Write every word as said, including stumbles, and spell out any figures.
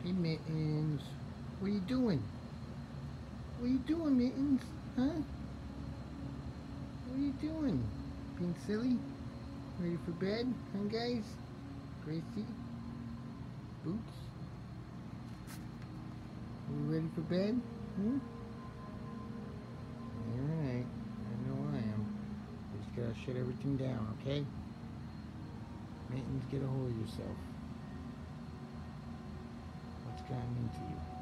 Hey, Mittens. What are you doing? What are you doing, Mittens? Huh? What are you doing? Being silly? Ready for bed? Huh, guys? Gracie? Boots? You ready for bed? Hmm? Alright. I know I am. I just gotta shut everything down, okay? Mittens, get a hold of yourself. What's gotten into you?